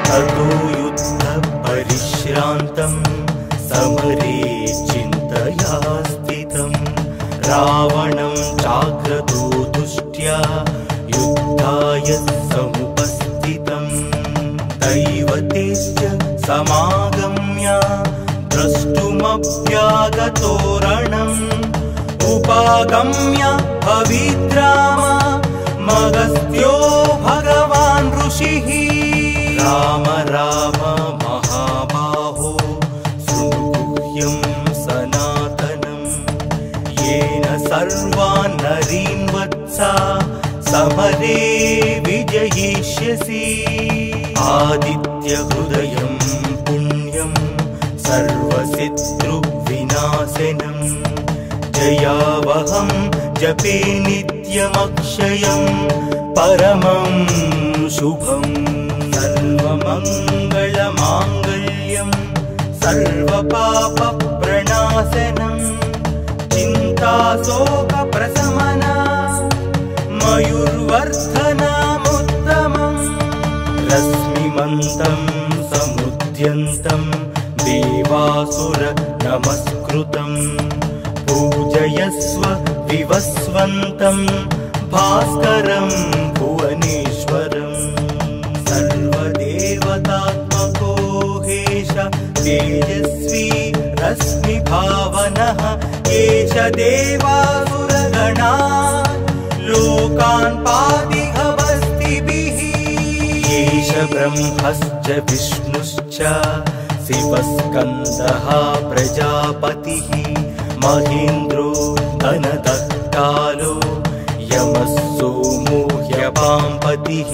ततो युद्धपरिश्रान्तं समरे चिन्तया स्थितं रावणं चाग्रतो दुष्ट्या युद्धाय समुपस्थितं दैवतेश्च समागम्य द्रष्टुमभ्यागतो रणम् उपागम्य पवित्राम मगस्त्यो भगवान् ऋषिः राम राम महाबाहो शृणुगुह्यं सनातनं येन सर्वान् नरीन् वत्सा समरे विजयिष्यसि आदित्यहृदयं पुण्यं सर्वशत्रुविनाशनं जयावहं जपे नित्यमक्षयं परमं शुभम् सर्वमङ्गलमाङ्गल्यं सर्वपापप्रणाशनं चिन्ताशोकप्रशमना मयूर्वर्धनमुत्तमम् रश्मिमन्तं समुद्यन्तं देवासुर नमस्कृतं पूजयस्व विवस्वन्तं भास्करं भुवनेश्वरं सर्वदेवतात्मको हेश तेजस्वी रश्मिभावनः एष देवासुरगणा लोकान् पातिहवस्तिभिः एष ब्रह्मश्च विष्णुश्च शिवस्कन्दः प्रजापतिः महेन्द्रो धनदः कालो यमः सोमो ह्यपाम्पतिः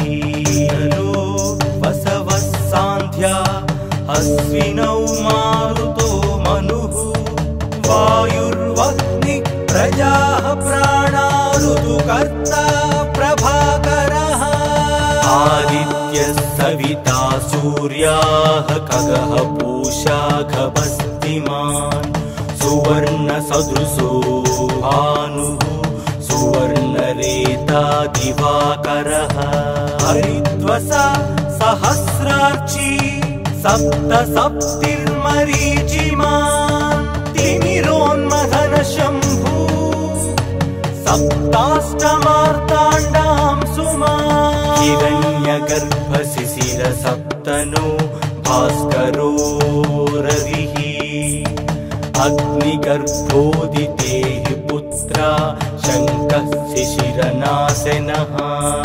वसवः सान्ध्या अश्विनौ मारुतो मनुः वायुर्वह्निः प्रजाः प्राणा ऋतुकर्ता प्रभाकरः आदित्यः सविता सूर्याः खगः पूषा खगस्तिमान् सुवर्णसदृशो भानुः सुवर्णरेता दिवाकरः हरिद्वसा सहस्रार्ची सप्तसप्तिर्मरीचिमान् तिमिरोन्मथन शम्भु सप्ताष्टमार्ताण्डां सुमान् हिरण्यगर्भशिशिर सप्तनो भास्करो रविः अग्निगर्भोदितेः पुत्रा शङ्कः शिशिरनाशनः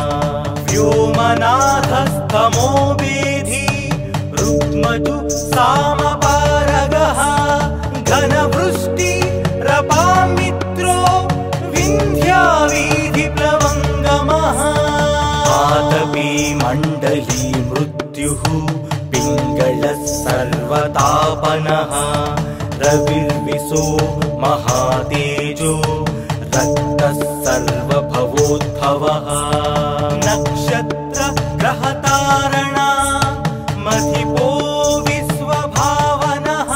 व्योमनाथस्तमो वेधी रुक्मजु सामपारगः घनवृष्टि रपामित्रो विन्ध्यावीधिप्लवङ्गमः आतपी मण्डली मृत्युः पिङ्गलः सर्वतापनः रविर्विशो महातेजो रक्तः सर्वभवोद्भवः नक्षत्र ग्रहतारणा मथिपो विश्वभावनः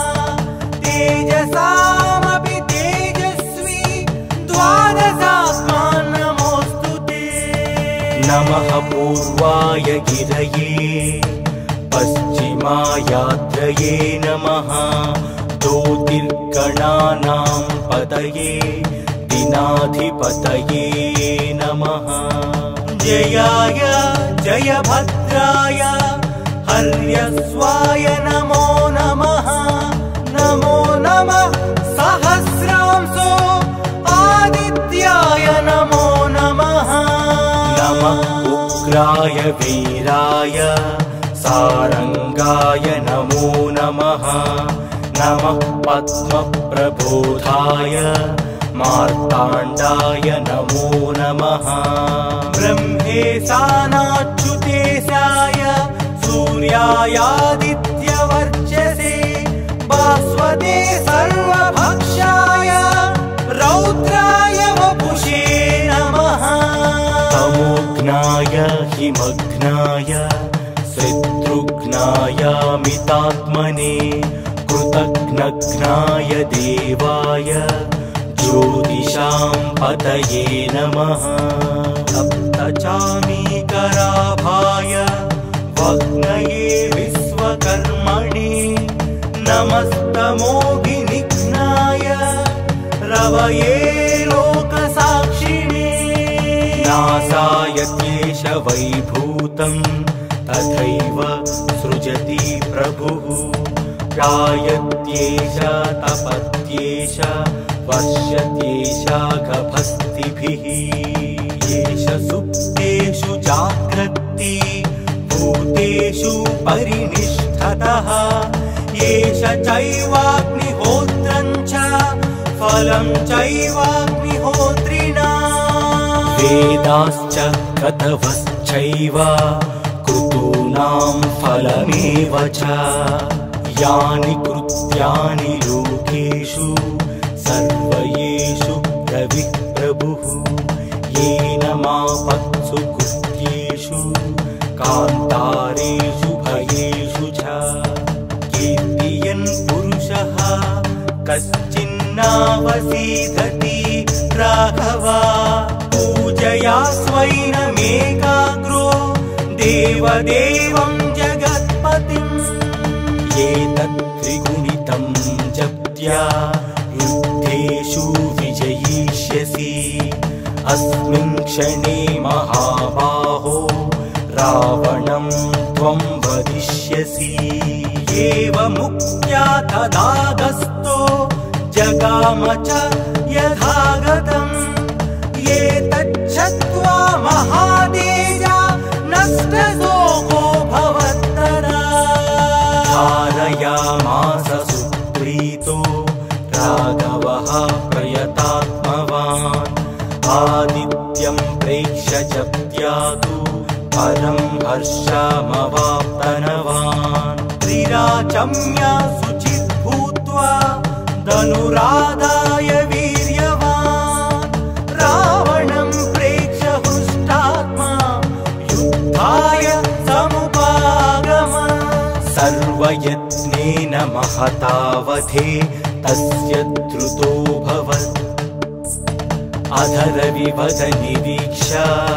तेजसामपि तेजस्वी द्वादशात्मा नमोऽस्तु ते नमः पूर्वाय गिरये पश्चिमायाद्रये नमः ज्योतिर्गणानां पतये दिनाधिपतये नमः जयाय जयभद्राय हर्यस्वाय नमो नमः नमो नमः सहस्रांशो आदित्याय नमो नमः नमः उग्राय वीराय सारंगाय नमो नमः नमः पद्मप्रबोधाय मार्ताण्डाय नमो नमः ब्रह्मेशानाच्युतेशाय सूर्यायादित्यवर्चसे भास्वते सर्वभक्षाय रौद्राय वपुषे नमः तमोघ्नाय हिमघ्नाय शत्रुघ्नायामितात्मने कृतघ्नघ्नाय देवाय ज्योतिषां पतये नमः सप्तचामीकराभाय वह्नये सर्वये लोकसाक्षिणे नासायत्येष वैभूतं तथैव सृजति प्रभुः जायत्येष तपत्येष वर्ष्यत्येष गभस्तिभिः एष सुप्तेषु जाग्रत्ति भूतेषु परिनिष्ठतः एष चैवाग्निहोत्रं च फलं चैवाग्निहोत्रिणा वेदाश्च क्रतवश्चैव क्रतूनां फलमेव च यानि कृत्यानि लोकेषु सर्वयेषु रविः प्रभुः येन मापत्सु कृत्येषु कान्तारेषु भयेषु च कीर्तियन् पुरुषः कश्चिन्नावसीदति राघवा पूजया स्वैनमेकाग्रो देवदेवं जगत्पतिम् एतत् त्रिगुणितं जप्त्या युद्धेषु विजयिष्यसि अस्मिन् क्षणे महाबाहो रावणं त्वं वदिष्यसि एवमुक्त्या तदागस्तो जगाम च यथागतम् एतच्छ्रुत्वा महातेजा नष्टशोको भवत्तदा धारयामास सुप्रीतो राघवः प्रयतात्मवान् आदित्यं प्रेक्ष्य जप्त्यातु परं हर्षमवाप्तनवान् त्रिराचम्य शुचित् भूत्वा धनुरादाय वीर्यवान् रावणं प्रेक्ष्य हृष्टात्मा युद्धाय समुपागम सर्वयत्नेन महतावधे तस्य द्रुतोऽभवत् अधरविवदनिरीक्ष्य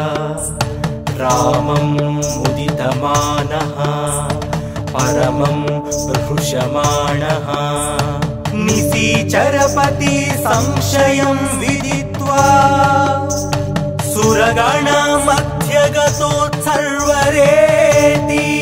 रामं मुदितमानः परमं प्रहृषमाणः निशिचरपति संशयं विदित्वा सुरगणमध्यगतोत्सर्वरेति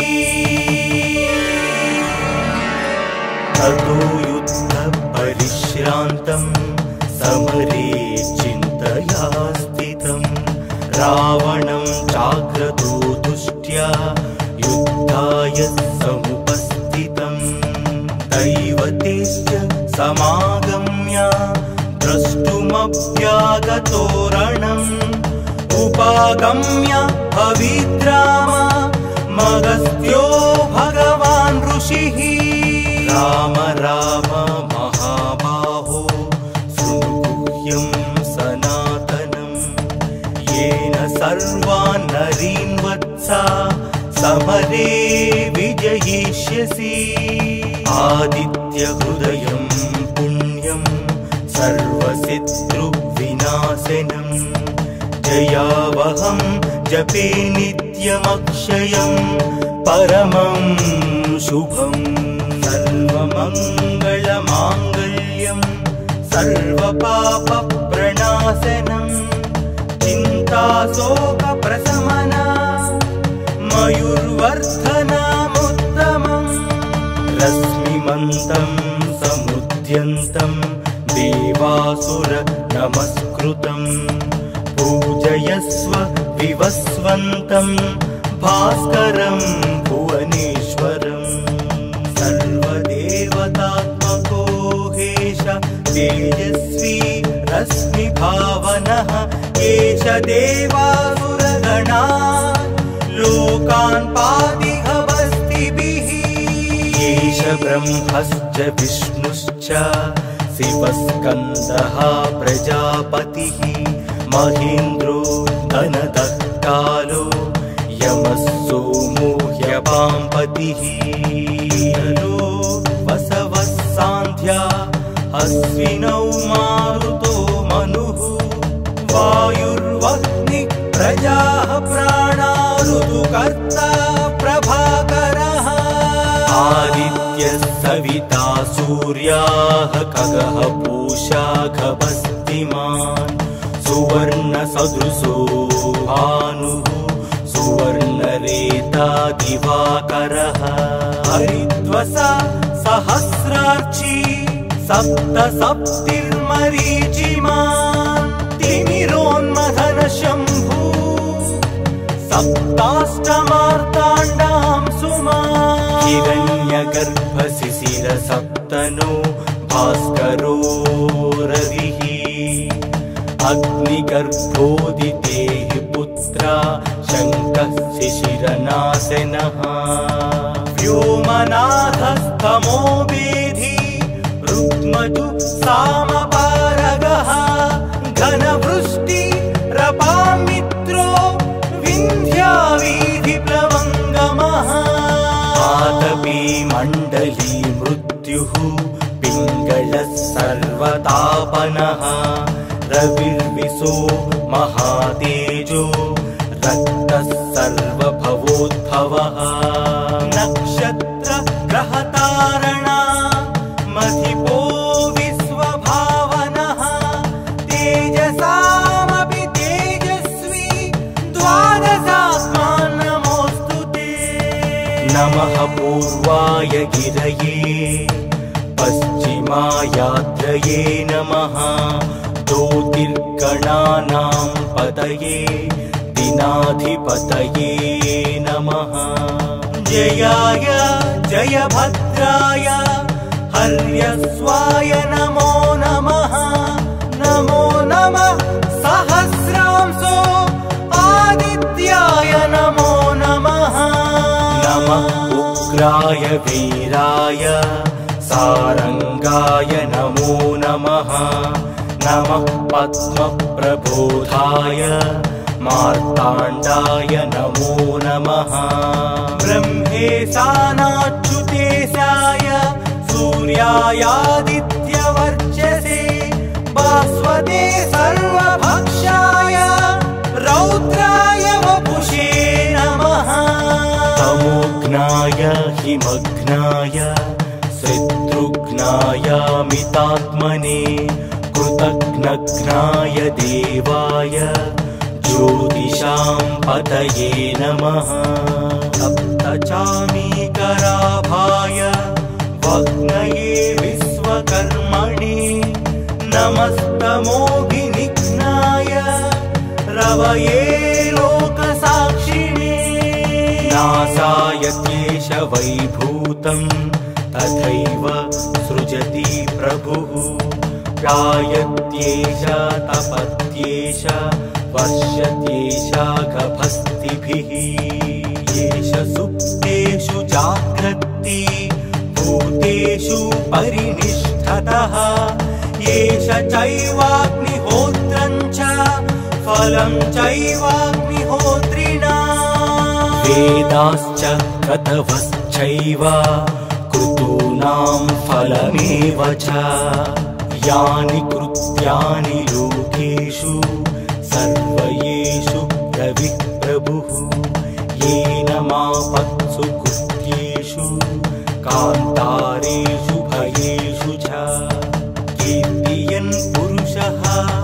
ततो युद्धपरिश्रान्तं समरे चिन्तया स्थितं रावणं जाग्रतो दुष्ट्या युद्धाय समुपस्थितं दैवतेश्च समागम्य द्रष्टुमभ्यागतो रणम् उपागम्य भविद्राम मगस्त्यो भगवान् ऋषिः राम राम महाबाहो शृणुगुह्यं सनातनम् येन सर्वान् नरीन् वत्सा समरे विजयिष्यसि आदित्यहृदयं पुण्यं सर्वशत्रुविनाशनम् जयावहं जपे नित्यमक्षयं परमं शुभम् सर्वमङ्गलमाङ्गल्यं सर्वपापप्रणाशनं चिन्ताशोकप्रशमना मयूर्वर्धनमुत्तमम् रश्मिमन्तं समुद्यन्तं देवासुर नमस्कृतम् पूजयस्व विवस्वन्तं भास्करं भुवनेश्वरम् सर्वदेवतात्मको हेश तेजस्वी रश्मिभावनः एष देवासुरगणा लोकान् पातिहवस्तिभिः एष ब्रह्मश्च विष्णुश्च शिवस्कन्दः प्रजापतिः महेन्द्रो धनदत्तालो यमः सोमो ह्यपाम्पतिः वसवः सान्ध्या अश्विनौ मारुतो मनुः वायुर्वह्निः प्रजाः प्राणा ऋतुकर्ता प्रभाकरः आदित्यः सविता सूर्याः खगः पूषा खगस्ति कान्तिमान् सुवर्ण सदृशो भानुः सुवर्णरेता दिवाकरः हरिद्वसा सहस्रार्ची सप्तसप्तिर्मरीचिमान् तिमिरोन्मथन शम्भु सप्ताष्टमार्ताण्डां सुमान् हिरण्यगर्भशिशिर सप्तनो भास्करो रविः अग्निगर्भोदिते पुत्रा शङ्कः शिशिरनाशनः व्योमनाथस्तमो वेधी रुक्मजु सामपारगः घनवृष्टि रपामित्रो विन्ध्यावीधिप्लवङ्गमः आतपी मण्डली मृत्युः पिङ्गलः सर्वतापनः रविर्विशो महातेजो रक्तः सर्वभवोद्भवः नक्षत्र ग्रहतारणा मधिपो विश्वभावनः तेजसामपि तेजस्वी द्वादशात्मा नमोऽस्तु ते नमः पूर्वाय गिरये पश्चिमायाद्रये नमः ज्योतिर्गणानां पतये दिनाधिपतये नमः जयाय जयभद्राय हर्यस्वाय नमो नमः नमो नमः सहस्रांशो आदित्याय नमो नमः नमः उग्राय वीराय सारंगाय नमो नमः नमः पद्मप्रबोधाय मार्ताण्डाय नमो नमः ब्रह्मेशानाच्युतेशाय सूर्यायादित्यवर्चसे भास्वते सर्वभक्षाय रौद्राय वपुषे नमः तमोघ्नाय हिमघ्नाय शत्रुघ्नाय मितात्मने कृतघ्नघ्नाय देवाय ज्योतिषां पतये नमः सप्तचामीकराभाय वग्नये विश्वकर्मणे नमस्तमोभिनिघ्नाय रवये लोकसाक्षिणे नासाय क्लेश वैभूतं तथैव सृजति प्रभुः गायत्येष तपत्येष वर्षत्येष गभस्तिभिः येष सुप्तेषु जाग्रत्ति भूतेषु परिनिष्ठतः येष चैवाग्निहोत्रं च फलं चैवाग्निहोत्रिणा वेदाश्च क्रतवश्चैव क्रतूनां फलमेव च यानि कृत्यानि लोकेषु सर्वयेषु रविः प्रभुः येन मापत्सु कृत्येषु कान्तारेषु भयेषु च कीर्तियन् पुरुषः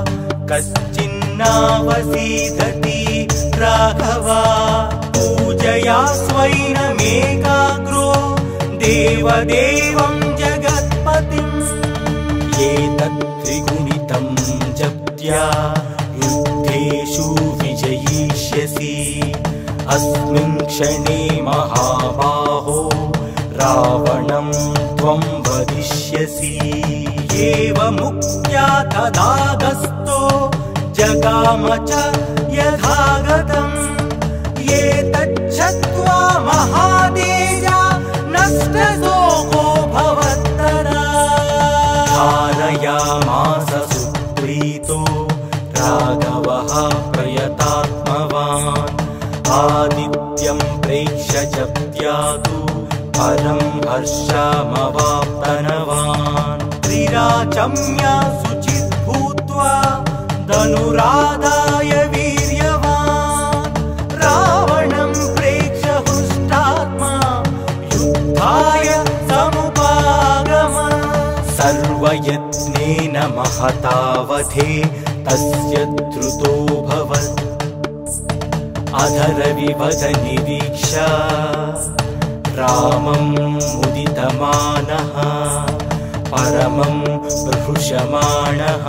कश्चिन्नावसीदति राघवा पूजया स्वैनमेकाग्रो देवदेवं जगत्पतिम् एतत् त्रिगुणितं जप्त्या युद्धेषु विजयिष्यसि अस्मिन् क्षणे महाबाहो रावणं त्वं वदिष्यसि एवमुक्त्या तदागस्तो जगाम च यथागतम् एतच्छ्रुत्वा महातेजा नष्टशोको भवत्तदा धारयामास सुप्रीतो राघवः प्रयतात्मवान् आदित्यं प्रेक्ष्य जप्त्यादु परं हर्षमवाप्तनवान् त्रिराचम्या शुचिः भूत्वा धनुरादाय वीर्यवान् रावणं प्रेक्ष्य हृष्टात्मा युद्धाय समुपागमन् सर्वयत्नेन महतावधे तस्य द्रुतोऽभवत् अधरविभजनिरीक्षा रामं मुदितमानः परमं प्रहृषमाणः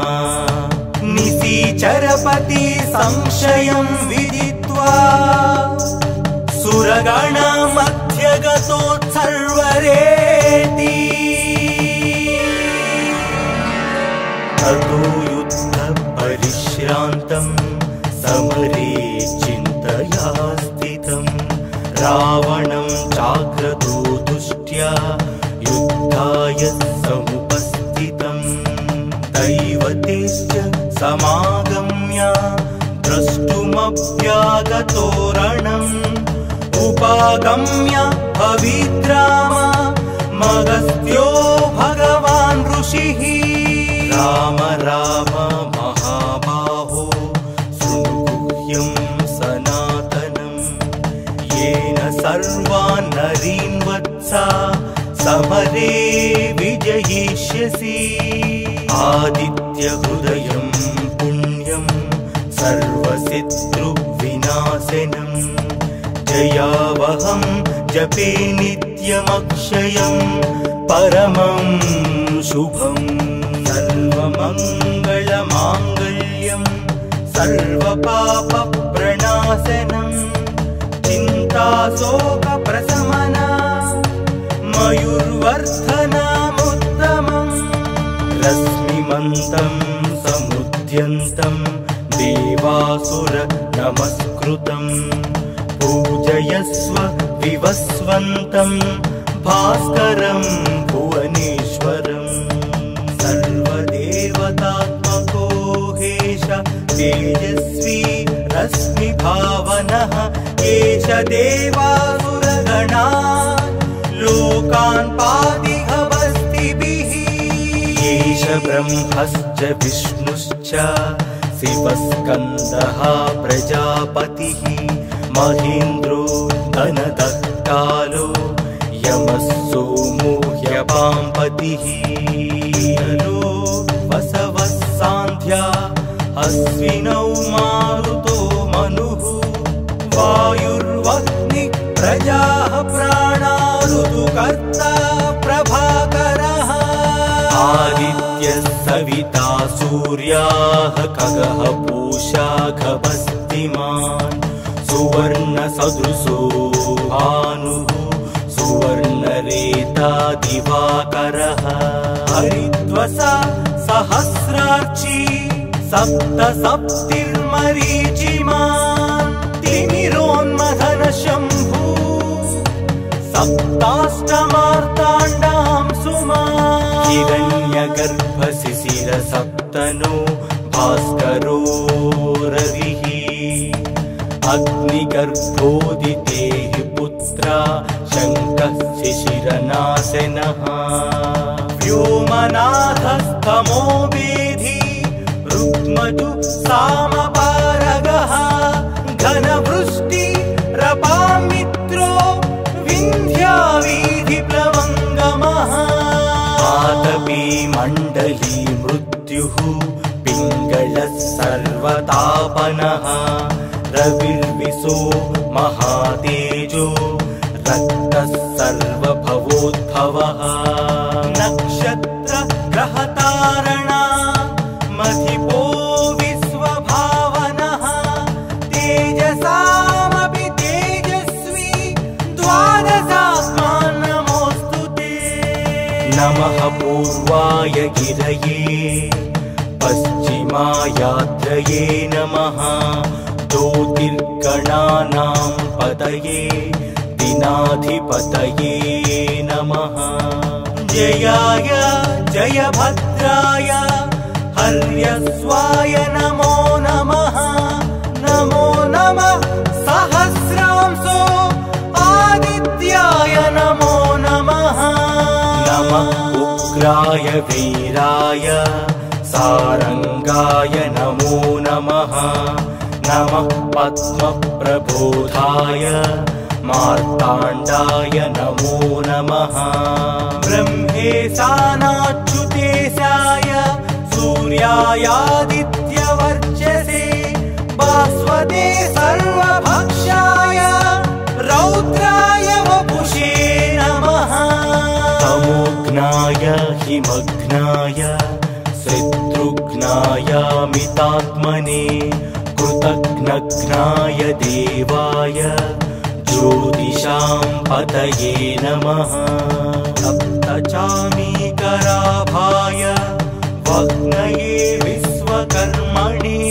निशिचरपति संशयं विदित्वा सुरगणमध्यगतोत्सर्वरेति ततो युद्धपरिश्रान्तं समरे चिन्तया स्थितं रावणं चाग्रतो दुष्ट्या युद्धाय समुपस्थितं दैवतेश्च समागम्य द्रष्टुमभ्यागतो रणम् उपागम्य पवित्राम मगस्त्यो भगवान् ऋषिः राम राम महाबाहो शृणुगुह्यं सनातनं येन सर्वान् नरीन् वत्सा समरे विजयिष्यसि आदित्यहृदयं पुण्यं सर्वशत्रुविनाशनं जयावहं जपे नित्यमक्षयं परमं शुभम् सर्वमङ्गलमाङ्गल्यं सर्वपापप्रणाशनं चिन्ताशोकप्रशमना मयूर्वर्धनमुत्तमम् रश्मिमन्तं समुद्यन्तं देवासुर नमस्कृतं पूजयस्व विवस्वन्तं भास्करं भुवनेश्वरं सर्वदेवतात्मको हेश तेजस्वी रश्मिभावनः एष देवासुरगणा लोकान् पादिभवस्तिभिः एष ब्रह्मश्च विष्णुश्च शिवस्कन्दः प्रजापतिः महेन्द्रो धनदः कालो यमः सोमो ह्यपाम्पतिः वसवः सान्ध्या अश्विनौ मारुतो मनुः वायुर्वह्नि प्रजाः प्राणा ऋतुकर्ता प्रभाकरः आदित्यः सविता सूर्याः खगः पूषा खगस्तिमान् सुवर्णसदृशो भानुः सुवर्णरेता दिवाकरः हरिद्वसा सहस्रार्ची सप्तसप्तिर्मरीचिमान् तिमिरोन्मथन शम्भु सप्ताष्टमार्ताण्डां सुमान् हिरण्यगर्भशिशिर सप्तनो भास्करो रविः अग्निगर्भोदितेः पुत्रा शङ्कः शिशिरनाशनः व्योमनाथस्तमो वेधी रुक्मजु सामपारगः घनवृष्टि रपामित्रो विन्ध्यावीधिप्लवङ्गमः आतपी मण्डली मृत्युः पिङ्गलः सर्वतापनः रविर्विशो महातेजो रक्तः सर्वभवोद्भवः नक्षत्र ग्रहतारणा मधिपो विश्वभावनः तेजसामपि तेजस्वी द्वादशात्मान् नमोऽस्तु ते नमः पूर्वाय गिरये पश्चिमायाद्रये नमः ज्योतिर्गणानां पतये दिनाधिपतये नमः जयाय जयभद्राय हर्यस्वाय नमो नमः नमो नमः सहस्रांशो आदित्याय नमो नमः नमः उग्राय वीराय सारंगाय नमो नमः नमः पद्मप्रबोधाय मार्ताण्डाय नमो नमः ब्रह्मेशानाच्युतेशाय सूर्यायादित्यवर्चसे भास्वते सर्वभक्षाय रौद्राय वपुषे नमः। तमोघ्नाय हिमघ्नाय शत्रुघ्नाय मितात्मने कृतघ्नघ्नाय देवाय ज्योतिषां पतये नमः। सप्तचामीकराभाय वह्नये विश्वकर्मणे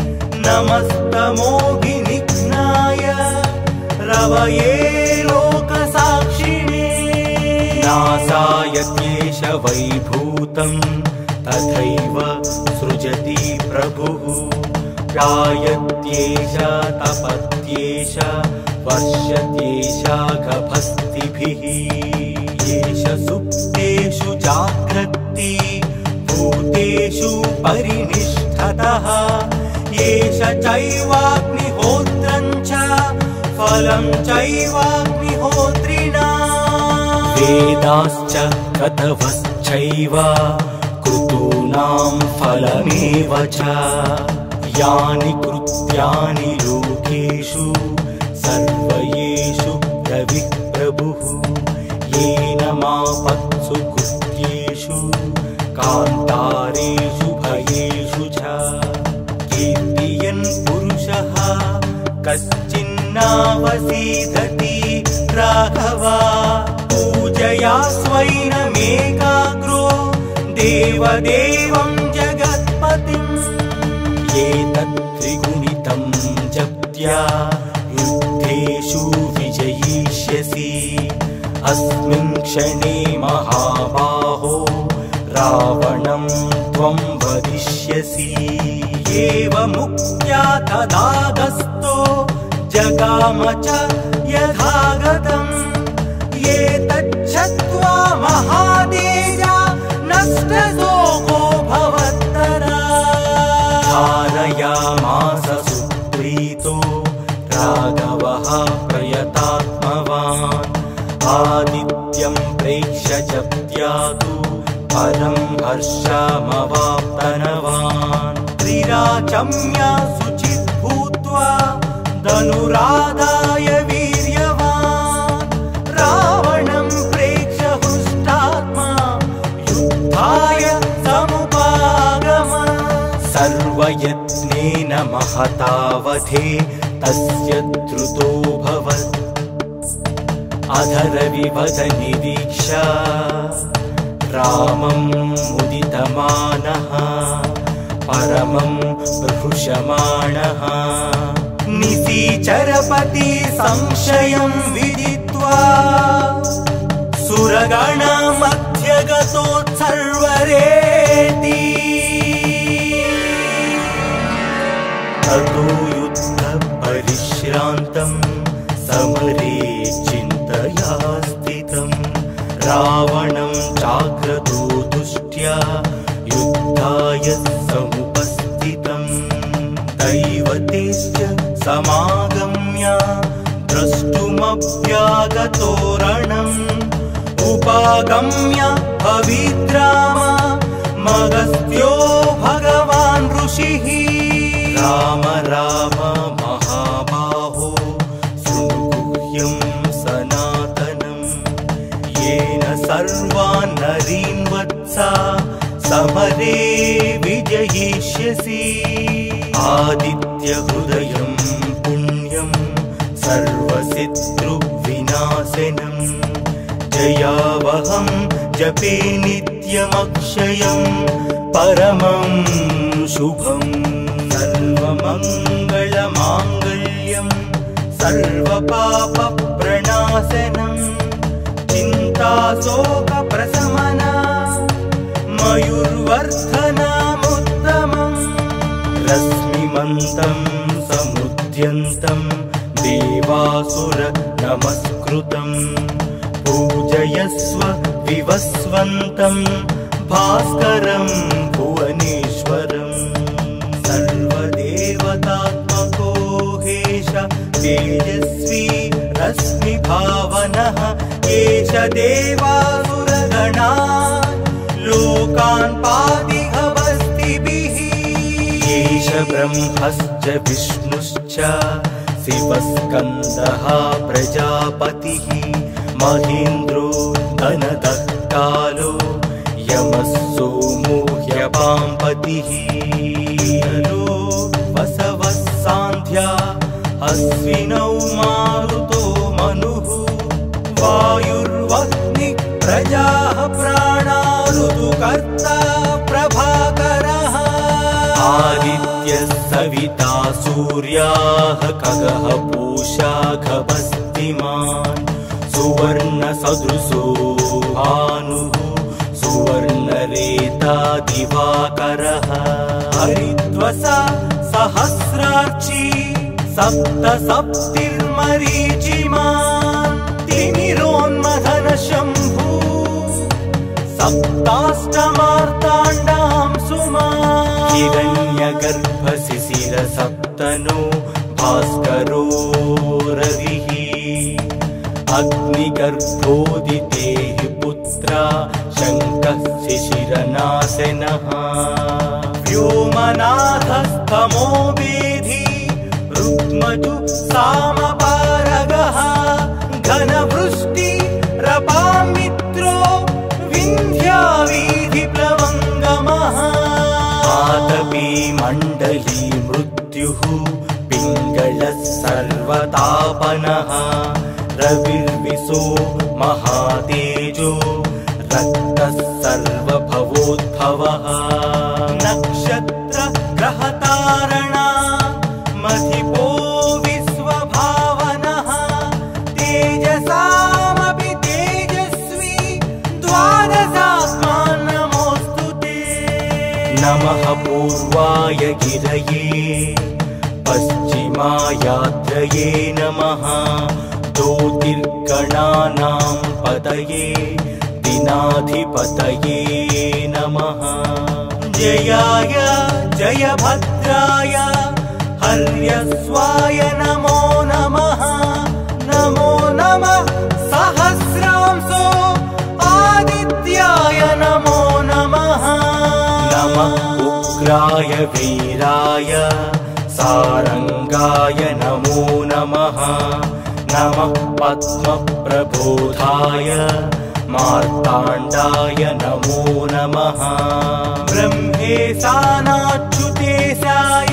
नमस्तमोघिनिघ्नाय रवये लोकसाक्षिणे। नासाय क्लेश वैभूतं तथैव सृजति प्रभुः जायत्येष तपत्येष वर्षत्येष गभस्तिभिः। येष सुप्तेषु जाग्रत्ति भूतेषु परिनिष्ठतः येष चैवाग्निहोत्रं च फलं चैवाग्निहोत्रिणा। वेदाश्च क्रतवश्चैव क्रतूनां फलमेव च यानि कृत्यानि लोकेषु सर्वयेषु रविः प्रभुः। येन मापत्सु कृत्येषु कान्तारेषु भयेषु च कीर्तयन् पुरुषः कश्चिन्नावसीदति राघवा। पूजया स्वैनमेकाग्रो देवदेवं जगत्पतिम्। एतत् त्रिगुणितं जप्त्या युद्धेषु विजयिष्यसि अस्मिन् क्षणे महाबाहो रावणं त्वं वदिष्यसि। एवमुक्त्या तदागस्तो जगाम च यथागतम्। एतच्छ्रुत्वा महातेजा नष्टशोको भवत्तरा। धारयामास सुप्रीतो राघवः प्रयतात्मवान् आदित्यं प्रेक्ष्य जप्त्यातु परं हर्षमवाप्तनवान्। त्रिराचम्य शुचित् भूत्वा धनुरादाय वीर्यवान् रावणं प्रेक्ष्य हृष्टात्मा युद्धाय समुपागम। सर्वयत्नेन महतावधे तस्य द्रुतोऽभवत्। अधरविवदनिरीक्ष्य रामं मुदितमानः परमं प्रहृषमाणः। निशिचरपति संशयं विदित्वा सुरगणमध्यगतोत्सर्वरेति। ततो युद्धपरिश्रान्तं समरे चिन्तया स्थितं रावणं जाग्रतो दृष्ट्या युद्धाय समुपस्थितं। दैवतेश्च समागम्य द्रष्टुमभ्यागतो रणम् उपागम्य पवित्राम मगस्त्यो भगवान् ऋषिः। राम राम महाबाहो शृणुगुह्यं सनातनं येन सर्वान् नरीन् वत्सा समरे विजयिष्यसि। आदित्यहृदयं पुण्यं सर्वशत्रुविनाशनं जयावहं जपे नित्यमक्षयं परमं शुभम्। सर्वमङ्गलमाङ्गल्यं सर्वपापप्रणाशनं चिन्ताशोकप्रशमना मयूर्वर्धनमुत्तमम्। रश्मिमन्तं समुद्यन्तं देवासुर नमस्कृतं पूजयस्व विवस्वन्तं भास्करं भुवनेश्वरम्। सर्वदेवतात्मको हेश तेजस्वी रश्मिभावनः एष देवासुरगणा लोकान् पाति भवस्तिभिः। ब्रह्मश्च विष्णुश्च शिवस्कन्दः प्रजापतिः महेन्द्रो धनदः कालो यमः सोमो ह्यपाम्पतिः वसवः सान्ध्या अश्विनौ मारुतो मनुः वायुर्वह्निः प्रजाः प्राणा ऋतुकर्ता प्रभाकरः आदित्यः सविता सूर्याः खगः पूषा खगस्तिमान् सुवर्णसदृशो भानुः सुवर्णरेता दिवाकरः हरिद्वसा सहस्रार्ची सप्तसप्तिर्मरीचिमान् तिमिरोन्मथन शम्भु सप्ताष्टमार्ताण्डां सुमान् हिरण्यगर्भशिशिर सप्तनो भास्करो रविः अग्निगर्भोदितेः पुत्रा शङ्कः शिशिरनाशनः व्योमनाथस्तमो वेधी रुक्मजु सामपारगः घनवृष्टि रपामित्रो विन्ध्यावीधिप्लवङ्गमः आतपी मण्डली मृत्युः पिङ्गलः सर्वतापनः रविर्विशो महातेजो रक्तः सर्वभवोद्भवः नक्षत्र ग्रहतारणा मधिपो विश्वभावनः तेजसामपि तेजस्वी द्वादशात्मा नमोऽस्तु ते नमः पूर्वाय गिरये पश्चिमायाद्रये नमः ज्योतिर्गणानां पतये दिनाधिपतये नमः जयाय जयभद्राय हर्यस्वाय नमो नमः नमो नमः सहस्रांशो आदित्याय नमो नमः नमः उग्राय वीराय सारंगाय नमो नमः नमः पद्मप्रबोधाय मार्ताण्डाय नमो नमः ब्रह्मेशानाच्युतेशाय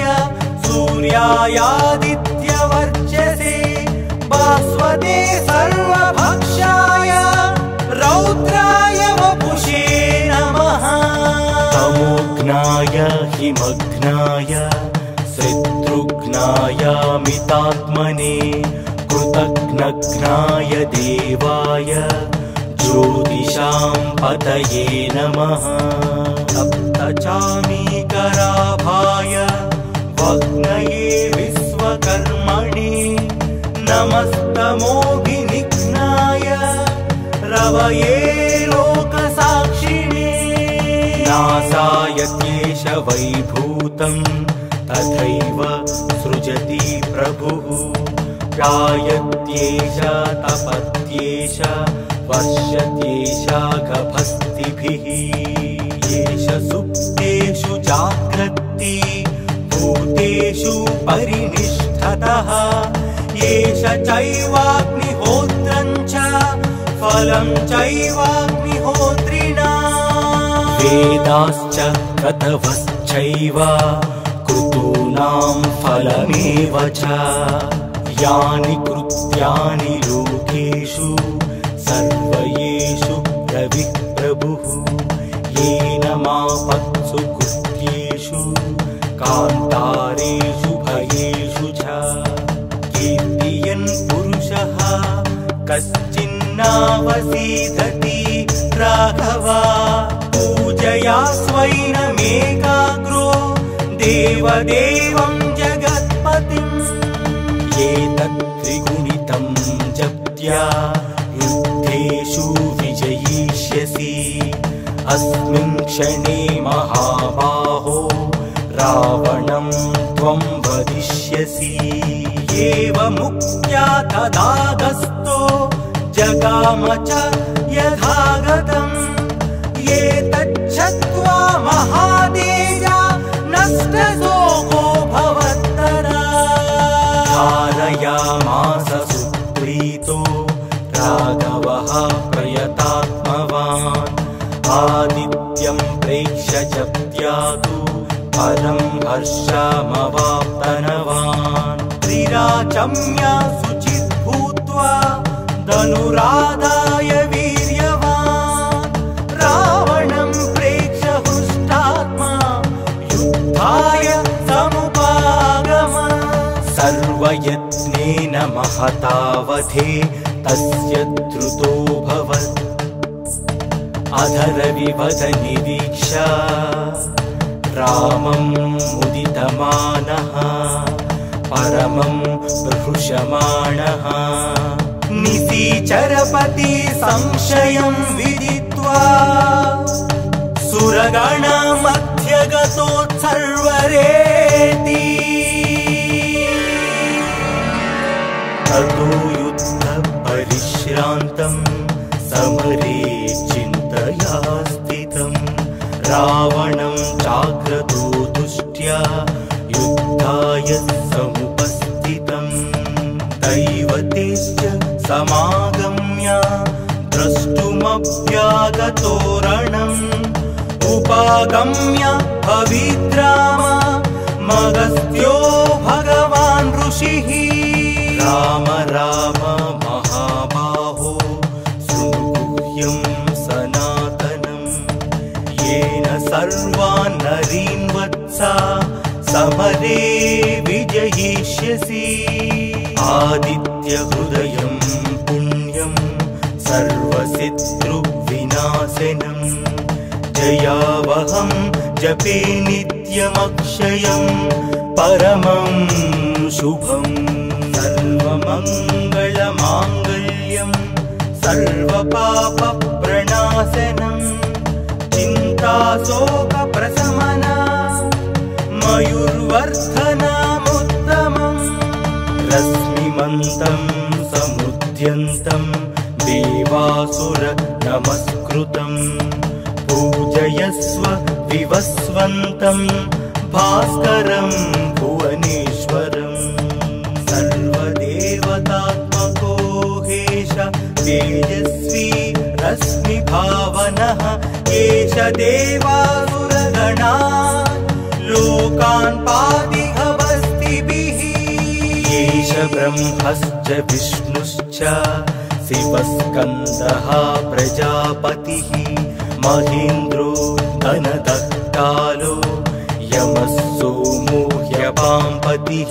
सूर्यायादित्यवर्चसे भास्वते सर्वभक्षाय रौद्राय वपुषे नमः तमोघ्नाय हिमघ्नाय शत्रुघ्नाय मितात्मने कृतघ्नघ्नाय देवाय ज्योतिषां पतये नमः सप्तचामीकराभाय वग्नये विश्वकर्मणे नमस्तमोभिनिघ्नाय रवये लोकसाक्षिणे नासाय केशवैभूतं तथैव सृजति प्रभुः गायत्येष तपत्येष वर्षत्येष गभस्तिभिः येष सुप्तेषु जाग्रत्ति भूतेषु परिनिष्ठतः येष चैवाग्निहोत्रं च फलं चैवाग्निहोत्रिणा वेदाश्च क्रतवश्चैव क्रतूनां फलमेव च यानि कृत्यानि लोकेषु सर्वयेषु रविः प्रभुः येन मापत्सु कृत्येषु कान्तारेषु भयेषु च कीर्तियन् पुरुषः कश्चिन्नावसीदति राघवा पूजया स्वैनमेकाग्रो देवदेवं जगत्पतिम् एतत् त्रिगुणितं जप्त्या युद्धेषु विजयिष्यसि अस्मिन् क्षणे महाबाहो रावणं त्वं वदिष्यसि एवमुक्त्या तदागस्तो जगाम च यथागतम् एतच्छत्वा महातेजा नष्टशोको राघवः प्रयतात्मवान् आदित्यं प्रेक्ष्य च त्यातु परं हर्षमवाप्तनवान् त्रिराचम्य शुचिः भूत्वा धनुराधाय वीर्यवान् रावणं प्रेक्ष्य हृष्टात्मा युद्धाय समुपागमन् सर्वयत्नेन महतावधे तस्य द्रुतोऽभवत् अधरविवदनिरीक्ष्य रामं मुदितमानः परमं प्रहृषमाणः निशिचरपति संशयं विदित्वा सुरगणमध्यगतोत्सर्वरेति ततो युद्धपरिश्रान्तं समरे चिन्तया स्थितं रावणं चाग्रतो दुष्ट्या युद्धाय समुपस्थितं दैवतेश्च समागम्य द्रष्टुमभ्यागतो रणम् उपागम्य भविद्राम मगस्त्यो भगवान् ऋषिः राम राम महाबाहो शृणुगुह्यं सनातनम् येन सर्वान् नरीन् वत्सा समरे विजयिष्यसि आदित्यहृदयं पुण्यं सर्वशत्रुविनाशनम् जयावहं जपे नित्यमक्षयं परमं शुभम् सर्वमङ्गलमाङ्गल्यं सर्वपापप्रणाशनं चिन्ताशोकप्रशमना मयूर्वर्धनमुत्तमम् रश्मिमन्तं समुद्यन्तं देवासुर नमस्कृतम् पूजयस्व विवस्वन्तं भास्करं भुवनेश्वरम् सर्वदेवतात्मको हेश तेजस्वी रश्मिभावनः एष देवासुरगणा लोकान् पातिहवस्तिभिः एष ब्रह्मश्च विष्णुश्च शिवस्कन्दः प्रजापतिः महेन्द्रो धनदत्तालो यमः सोमो ह्यपाम्पतिः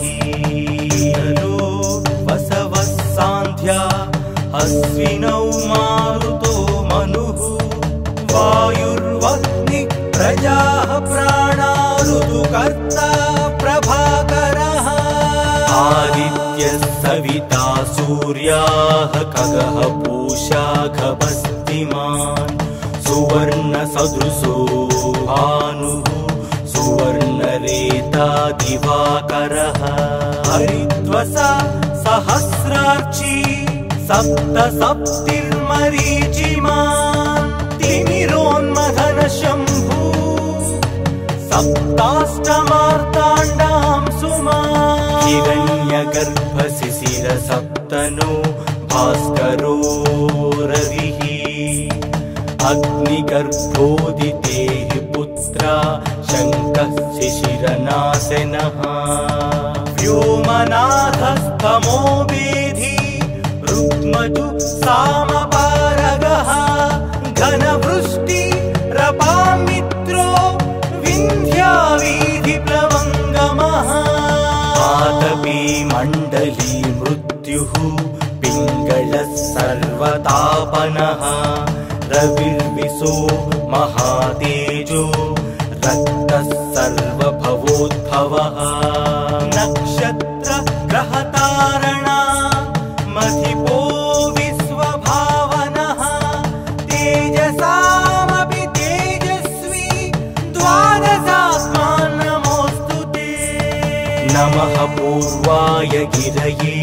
वसवः सान्ध्या अश्विनौ मारुतो मनुः वायुर्वह्निः प्रजाः प्राणा ऋतुकर्ता प्रभाकरः आदित्यः सविता सूर्याः खगः पूषा खगस्तिमान् सुवर्णसदृशो भानुः सुवर्णरेता दिवाकरः हरिद्वसा सहस्रार्ची सप्तसप्तिर्मरीचिमान् तिमिरोन्मथन शम्भु सप्ताष्टमार्ताण्डां सुमान् हिरण्यगर्भशिशिर सप्तनो भास्करो रविः अग्निगर्भोदितेः पुत्रा शङ्कः शिशिरनाशनः व्योमनाथस्तमो वेधी रुक्मजु सामपारगः घनवृष्टि रपामित्रो विन्ध्यावीधिप्लवङ्गमः आतपी मण्डली मृत्युः पिङ्गलः सर्वतापनः रविर्विशो महातेजो रक्तः सर्वभवोद्भवः नक्षत्र ग्रहतारणा मधिपो विश्वभावनः तेजसामपि तेजस्वी द्वादशात्मा नमोऽस्तु ते नमः पूर्वाय गिरये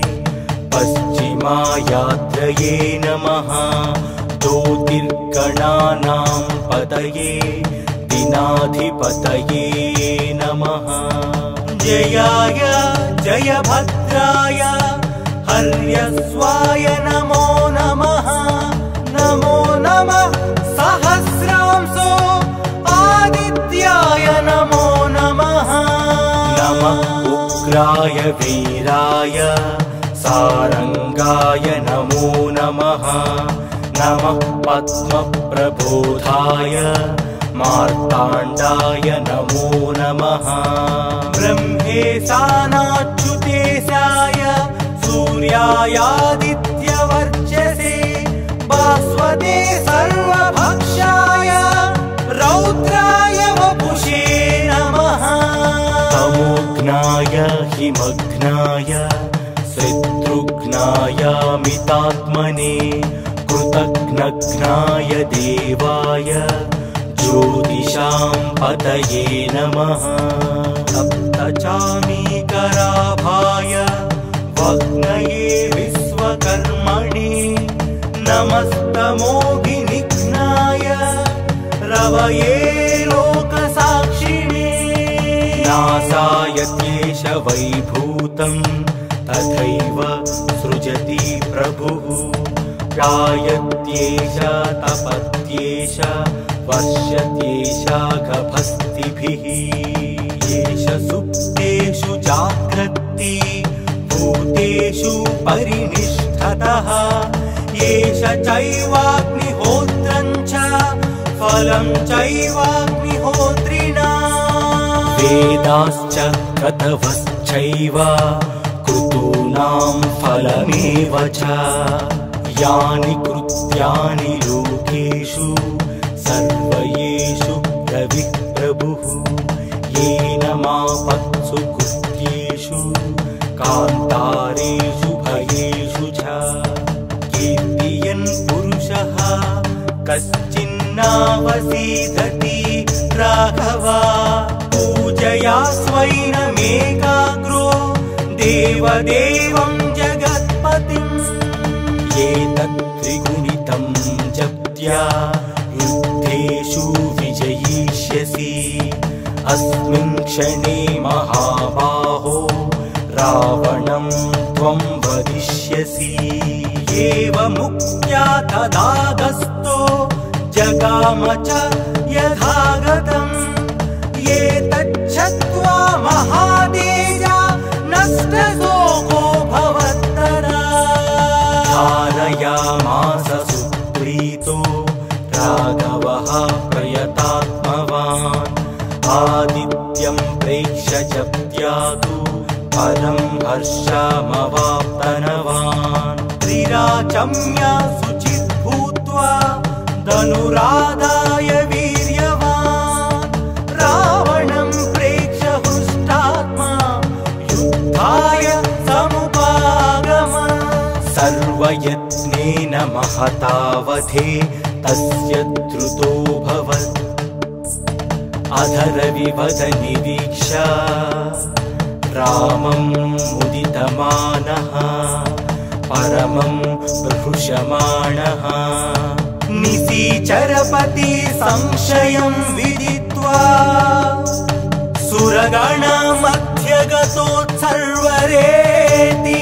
पश्चिमायात्रये नमः ज्योतिर्गणानां पतये दिनाधिपतये नमः जयाय जयभद्राय हर्यस्वाय नमो वीराय वीराय सारंगाय नमो नमः। नमः पद्मप्रबोधाय मार्ताण्डाय नमो नमः। ब्रह्मेशानाच्युतेशाय सूर्यायादित्यवर्चसे भास्वते सर्वभक्षाय रौद्राय वपुषे नमः। तमोघ्नाय हिमघ्नाय शत्रुघ्नाय मितात्मने कृतघ्नघ्नाय देवाय ज्योतिषां पतये नमः। सप्तचामीकराभाय वग्नये विश्वकर्मणे नमस्तमोघिनिघ्नाय रवये लोकसाक्षिणे। नासायत्येष वैभूतं तथैव सृजति प्रभुः। गायत्येष तपत्येष वर्षत्येष गभस्तिभिः। येष सुप्तेषु जाग्रत्ति भूतेषु परिनिष्ठतः। येष चैवाग्निहोत्रं च फलं चैवाग्निहोत्रिणा। वेदाश्च क्रतवश्चैव क्रतूनां फलमेव च। यानि कृत्यानि लोकेषु सर्वयेषु रविः प्रभुः। येन मापत्सु कृत्येषु कान्तारेषु भयेषु च। कीर्तियन् पुरुषः कश्चिन्नावसीदति राघव। पूजया स्वैनमेकाग्रो देवदेवं जगत्पतिम्। एतत् त्रिगुणितं जप्त्या युद्धेषु विजयिष्यसि। अस्मिन् क्षणे महाबाहो रावणं त्वं वदिष्यसि। एवमुक्त्या तदागस्तो जगाम च यथागतम्। एतच्छ्रुत्वा महातेजा नष्टशोको भवत्तदा। धारयामास सुप्रीतो राघवः प्रयतात्मवान्। आदित्यं प्रेक्ष्य जप्त्यादु परं हर्षमवाप्तनवान्। त्रिराचम्य शुचिः भूत्वा धनुरादाय वीर्यवान्। रावणं प्रेक्ष्य हृष्टात्मा युद्धाय समुपागम। सर्वयत्नेन महतावधे तस्य द्रुतोऽभवत्। अधरविवद निरीक्ष्य रामं मुदितमानः परमं प्रहृषमाणः। निशिचरपति संशयं विदित्वा सुरगणमध्यगतोत्सर्वरेति।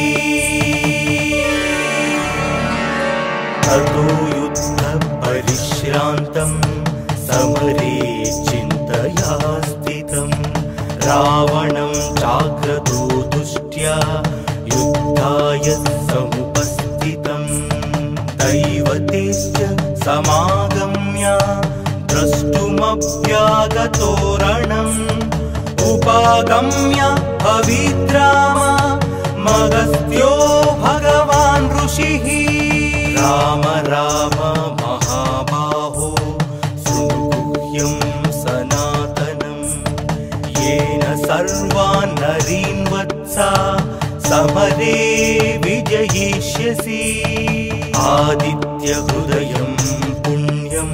ततो युद्धपरिश्रान्तं समरे चिन्तया स्थितं। रावणं चाग्रतो तुष्ट्या युद्धाय समुपस्थितं। दैवतेश्च समागम्य द्रष्टुमभ्यागतो रणम्। उपागम्य भविद्राम मगस्त्यो भगवान् ऋषिः। राम राम महाबाहो शृणुगुह्यं सनातनम्। येन सर्वान् नरीन् वत्सा समरे विजयिष्यसि। आदित्यहृदयं पुण्यं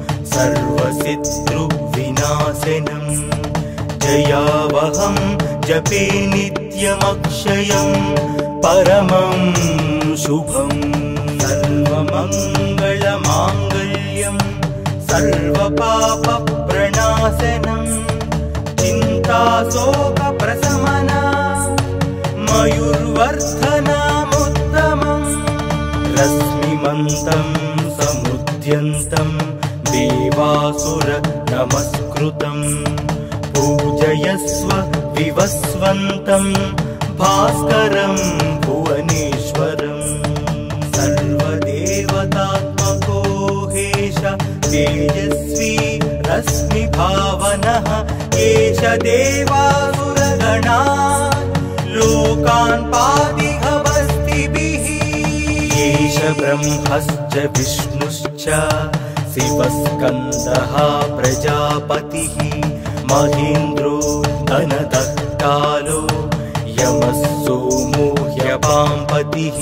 सर्वशत्रुविनाशनम्। जयावहं जपे नित्यमक्षयं परमं शुभम्। सर्वमङ्गलमाङ्गल्यं सर्वपापप्रणाशनम्। चिन्ताशोकप्रशमना मयूर्वर्धनमुत्तमम्। रश्मिमन्तं समुद्यन्तं देवासुर नमस्कृतम्। पूजयस्व विवस्वन्तं भास्करं भुवनेश्वरं सर्वदेवतात्मको हेश तेजस्वी रश्मिभावनः एष देवासुरगणा लोकान् पातिघवस्तिभिः एष ब्रह्मश्च विष्णुश्च शिवस्कन्दः प्रजापतिः महेन्द्रो धनदः कालो यमः सोमो ह्यपाम्पतिः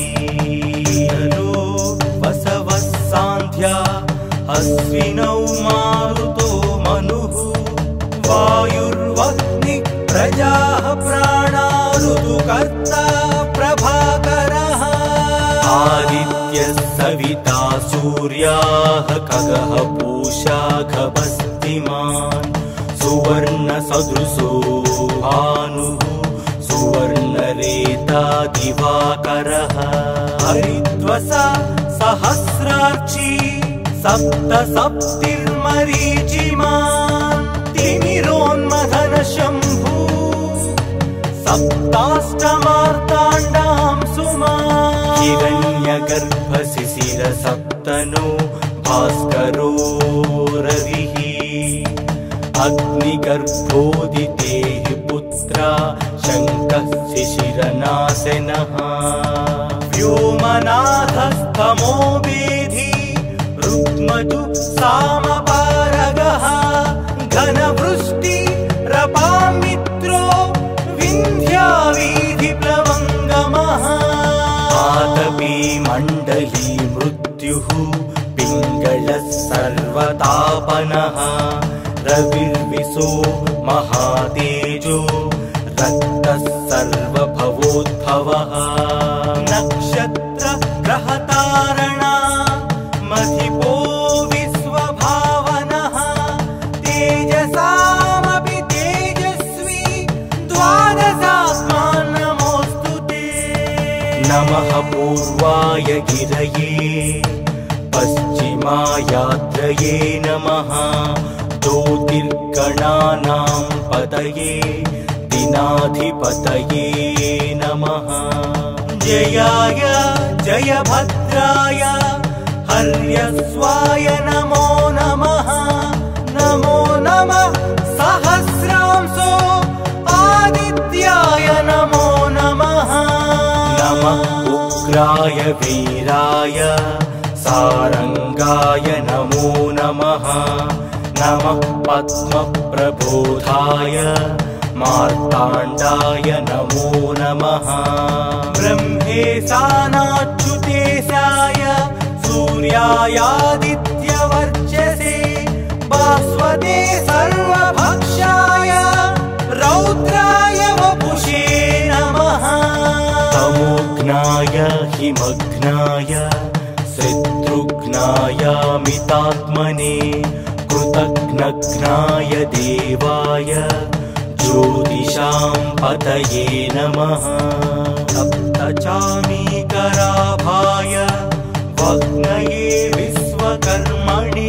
वसवः सान्ध्या अश्विनौ मारुतो मनुः वायुर्वह्निः प्रजाः प्राणा ऋतुकर्ता प्रभाकरः आदित्यः सविता सूर्याः खगः पूषा खगस्तिमान् सुवर्णसदृशो भानुः सुवर्णरेता दिवाकरः हरिद्वसा सहस्राक्षी सप्तसप्तिर्मरीचिमान् तिमिरोन्मथन शम्भु सप्ताष्टमार्ताण्डां सुमान् हिरण्यगर्भशिशिरसप्तनो भास्करो रविः अग्निगर्भोदितेः पुत्रा शङ्कः शिशिरनाशनः व्योमनाथस्तमो वेधी रुक्मतु सामपारगः घनवृष्टिरपामित्रो विन्ध्यावीधिप्लवङ्गमः आतपी मण्डली मृत्युः पिङ्गलः सर्वतापनः रविर्विशो महातेजो रक्तः सर्वभवोद्भवः नक्षत्र ग्रहतारणा मधिपो विश्वभावनः तेजसामपि तेजस्वी द्वादशात्मा नमोऽस्तु ते नमः पूर्वाय गिरये पश्चिमायात्रये नमः ज्योतिर्गणानां पतये दिनाधिपतये नमः जयाय जयभद्राय हर्यस्वाय नमो नमः नमो नमः सहस्रांशो आदित्याय नमो नमः नमः उग्राय वीराय सारंगाय नमो नमः नमः पद्मप्रबोधाय मार्ताण्डाय नमो नमः ब्रह्मेशानाच्युतेशाय सूर्यायादित्यवर्चसे भास्वते सर्वभक्षाय रौद्राय वपुषे नमः तमोघ्नाय हिमघ्नाय शत्रुघ्नाय मितात्मने कृतघ्नघ्नाय देवाय ज्योतिषां पतये नमः सप्तचामीकराभाय वग्नये विश्वकर्मणे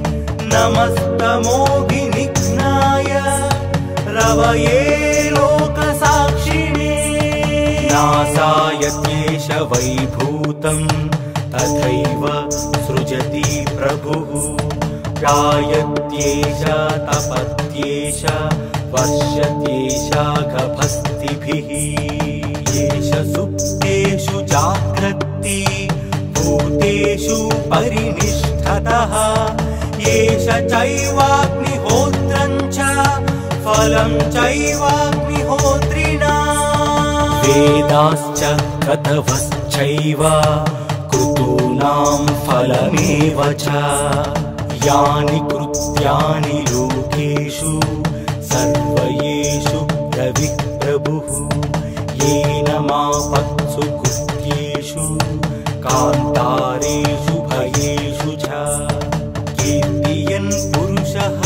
नमस्तमोभिनिघ्नाय रवये लोकसाक्षिणे नासाय क्लेश वैभूतं तथैव सृजति प्रभुः गायत्येष तपत्येष वर्षत्येष गभस्तिभिः येष सुप्तेषु जाग्रत्ति भूतेषु परिनिष्ठतः येष चैवाग्निहोत्रं च फलं चैवाग्निहोत्रिणा वेदाश्च क्रतवश्चैव क्रतूनां फलमेव च यानि कृत्यानि लोकेषु सर्वयेषु रविः प्रभुः येन मापत्सु कृत्येषु कान्तारेषु भयेषु च कीर्तियन् पुरुषः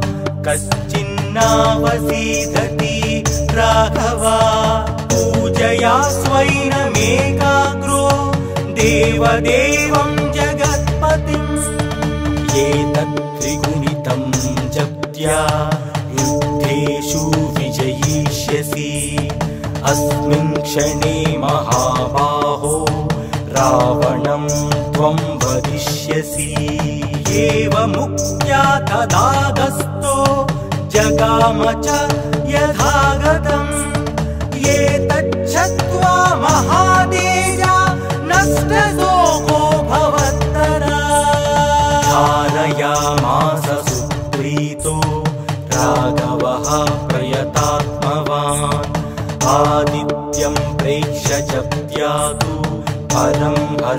कश्चिन्नावसीदति राघवा पूजया स्वैनमेकाग्रो देवदेवं जगत्पतिम् एतत्त्रिगुणितं जप्त्या युद्धेषु विजयिष्यसि अस्मिन् क्षणे महाबाहो रावणं त्वं वदिष्यसि। एवमुक्त्या तदागस्तो जगाम च यथागतम्। एतच्छ्रुत्वा महातेजा नष्टशोको भवत्तदा। धारयामास सुप्रीतो राघवः प्रयतात्मवान्। आदित्यं प्रेक्ष्य च त्यातु परं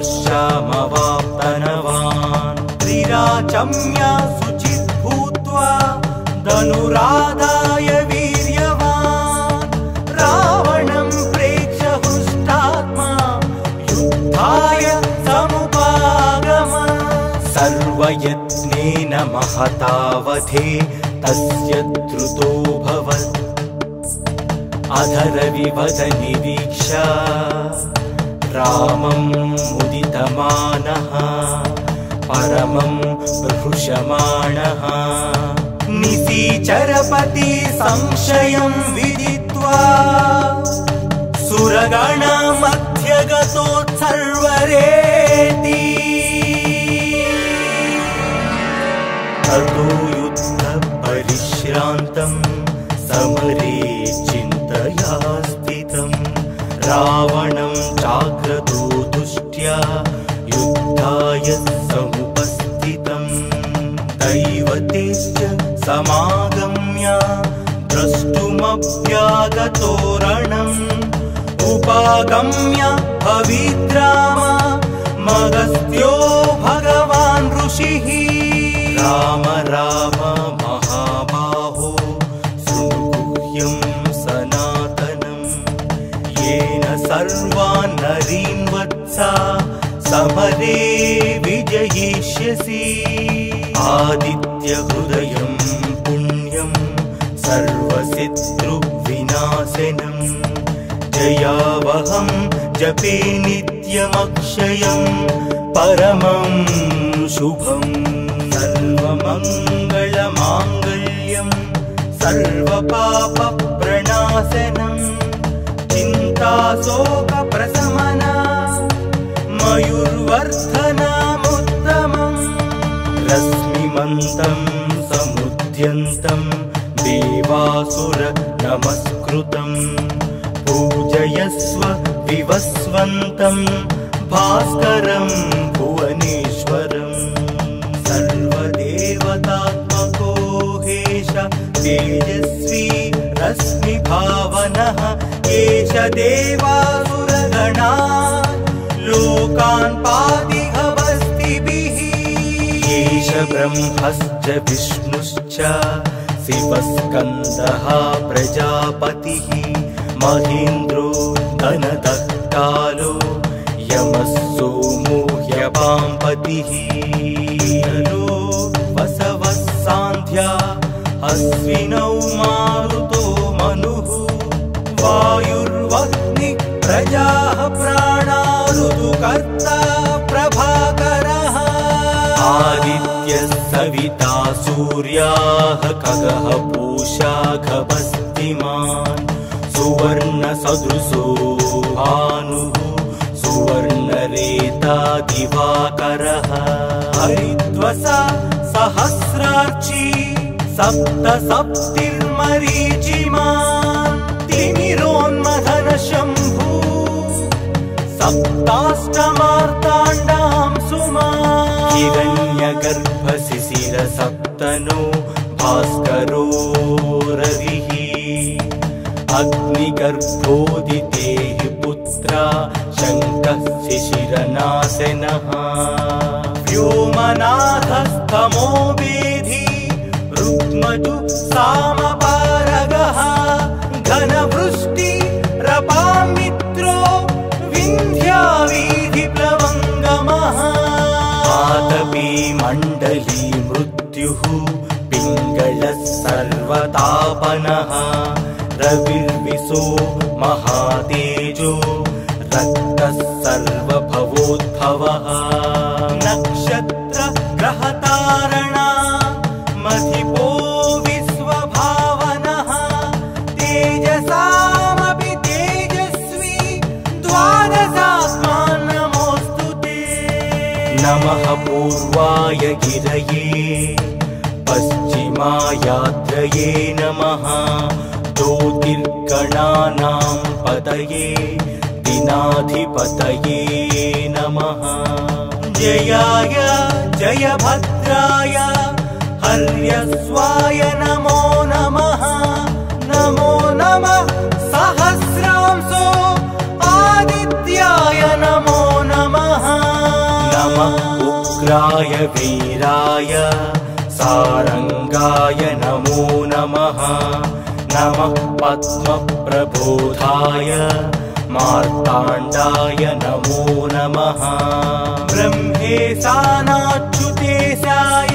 हर्षमवाप्तनवान्। त्रिराचम्य शुचित् भूत्वा धनुरादाय वीर्यवान्। रावणं प्रेक्ष्य हृष्टात्मा युद्धाय समुपागम। सर्वयत्नेन महतावधे तस्य द्रुतोऽभवत्। अधरविवदनिरीक्ष्य रामं मुदितमानः परमं प्रहृषमाणः। निशिचरपति संशयं विदित्वा सुरगणमध्यगतोत्सर्वरेति। ततो युद्धपरिश्रान्तं समरे चिन्तया स्थितम्। रावणं चाग्रतो दुष्ट्या युद्धाय समुपस्थितम्। दैवतेश्च समागम्य द्रष्टुमभ्यागतो रणम्। उपागम्य भविद्राम मगस्त्यो भगवान् ऋषिः। राम राम महाबाहो शृणुगुह्यं सनातनम्। येन सर्वान् नरीन् वत्सा समरे विजयिष्यसि। आदित्यहृदयं पुण्यं सर्वशत्रुविनाशनम्। जयावहं जपे नित्यमक्षयं परमं शुभम्। सर्वमङ्गलमाङ्गल्यं सर्वपापप्रणाशनं। चिन्ताशोकप्रशमना मयूर्वर्धनमुत्तमम्। रश्मिमन्तं समुद्यन्तं देवासुर नमस्कृतम्। पूजयस्व विवस्वन्तं भास्करं भुवनेश्वरम्। सर्वदेवतात्मको हेश तेजस्वी रश्मिभावनः। एष देवासुरगणा लोकान् पातिहवस्तिभिः। एष ब्रह्मश्च विष्णुश्च शिवस्कन्दः प्रजापतिः। महेन्द्रो धनदत्तालो यमः सोमो ह्यपाम्पतिः। वसवः सान्ध्या अश्विनौ मारुतो मनुः। वायुर्वह्नि प्रजाः प्राणा ऋतुकर्ता प्रभाकरः। आदित्यः सविता सूर्याः खगः पूषा खगस्तिमान्। सुवर्णसदृशो भानुः सुवर्णरेता दिवाकरः। हरिद्वसा सहस्रार्ची सप्तसप्तिर्मरीचिमान्। तिमिरोन्मथन शम्भु सप्ताष्टमार्ताण्डां सुमान्। हिरण्यगर्भशिशिर सप्तनो भास्करो रविः। अग्निगर्भोदिते पुत्रा शङ्कः शिशिरनाशनः। व्योमनाथस्तमो वेधी रुक्मजु सामपारगः। घनवृष्टि रपामित्रो विन्ध्यावीधिप्लवङ्गमः। आतपी मण्डली मृत्युः पिङ्गलः सर्वतापनः। रविर्विशो महातेजो रक्तः सर्वभवोद्भवः। नक्षत्र ग्रहतारणा मधिपो विश्वभावनः। तेजसामपि तेजो नमः पूर्वाय गिरये पश्चिमायाद्रये नमः ज्योतिर्गणानां पतये दिनाधिपतये नमः जयाय जयभद्राय हर्यस्वाय नमो नमः नमो नमः सहस्रांशो आदित्याय नमो नमः नमः उग्राय वीराय सारंगाय नमो नमः नमः पद्मप्रबोधाय मार्ताण्डाय नमो नमः ब्रह्मेशानाच्युतेशाय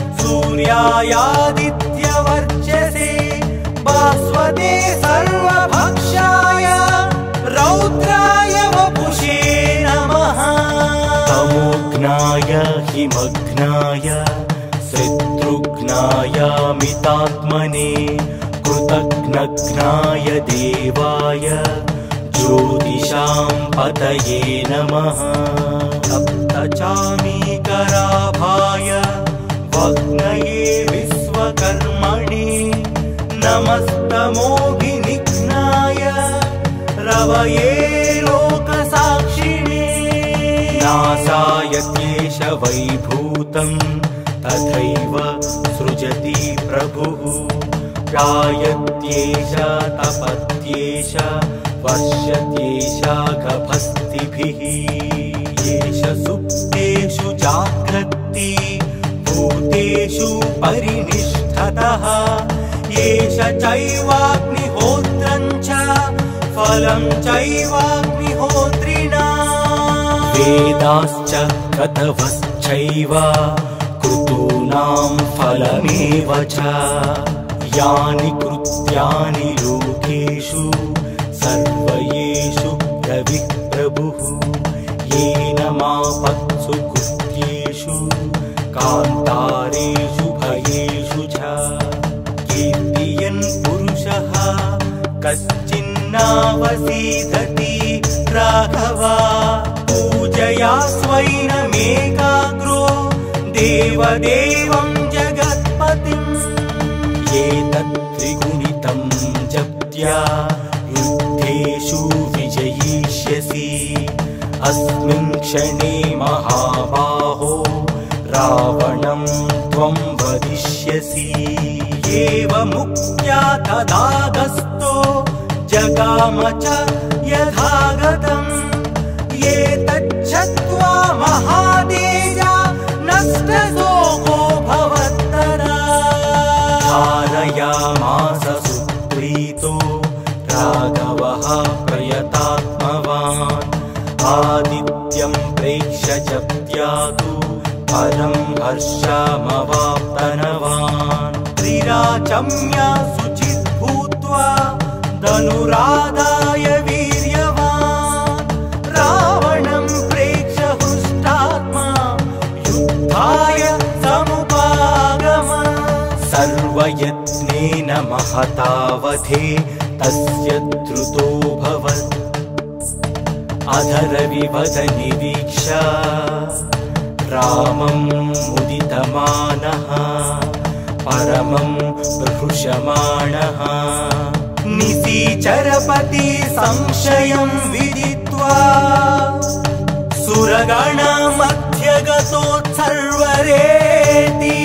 सूर्यायादित्यवर्चसे भास्वते सर्वभक्षाय रौद्राय वपुषे नमः तमोघ्नाय हिमघ्नाय शत्रुघ्नाय मितात्मने कृतघ्नघ्नाय देवाय ज्योतिषां पतये नमः सप्तचामीकराभाय वग्नये विश्वकर्मणे नमस्तमोभिनिघ्नाय रवये लोकसाक्षिणे नाशाय क्लेश वैभूतं तथैव सृजति प्रभुः गायत्येष तपत्येष वर्षत्येष गभस्तिभिः येष सुप्तेषु जाग्रत्ति भूतेषु परिनिष्ठतः येष चैवाग्निहोत्रं च फलं चैवाग्निहोत्रिणा वेदाश्च क्रतवश्चैव क्रतूनां फलमेव च यानि कृत्यानि लोकेषु सर्वयेषु रविः प्रभुः येन मापत्सु कृत्येषु कान्तारेषु भयेषु च कीर्तियन् पुरुषः कश्चिन्नावसीदति राघवा पूजया स्वैनमेकाग्रो देवदेवं जगत्पतिम् एतत् त्रिगुणितं जप्त्या युद्धेषु विजयिष्यसि अस्मिन् क्षणे महाबाहो रावणं त्वं वदिष्यसि एवमुक्त्या तदागस्तो जगाम च यथागतम् एतच्छ्रुत्वा महातेजा नष्टशोको भवत्तदा धारयामास सुप्रीतो राघवः प्रयतात्मवान् आदित्यं प्रेक्ष्य जप्त्यातु परं हर्षमवाप्तनवान् त्रिराचम्य शुचित् भूत्वा धनुरादाय वीर्यवान् रावणं प्रेक्ष्य हृष्टात्मा युद्धाय समुपागमन् सर्वयत्नेन महतावधे तस्य द्रुतोऽभवत् अधरविवद निरीक्ष रामं मुदितमानः परमं प्रहृषमाणः निशिचरपति संशयं विदित्वा सुरगणमध्यगतोत्सर्वरेति